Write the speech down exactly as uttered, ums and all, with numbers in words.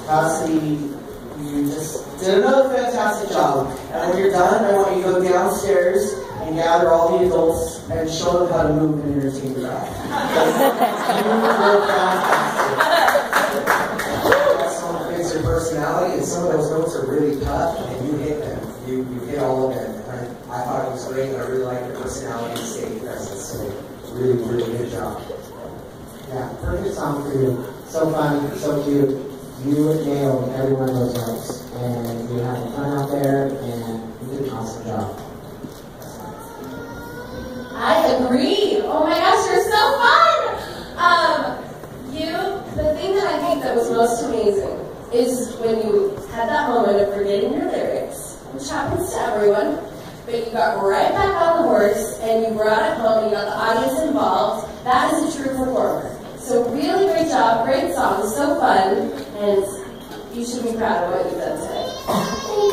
Cassidy, you just did another fantastic job. And when you're done, I want you to go downstairs and gather all the adults and show them how to move and entertain the crowd. You were fantastic. That song fits your personality, and some of those notes are really tough, and you hit them. You, you hit all of them. And I thought it was great, and I really liked your personality and stage presence. So really, really good job. Yeah, perfect song for you. So fun, so cute. You nailed every one of those notes, and you had fun out there, and you did an awesome job. I agree. Oh my gosh, you're so fun. Um, you, the thing that I think that was most amazing is when you had that moment of forgetting your lyrics, which happens to everyone, but you got right back on the horse and you brought it home. You got the audience involved. That is a true performer. So really great job, great song, so fun, and you should be proud of what you've done today.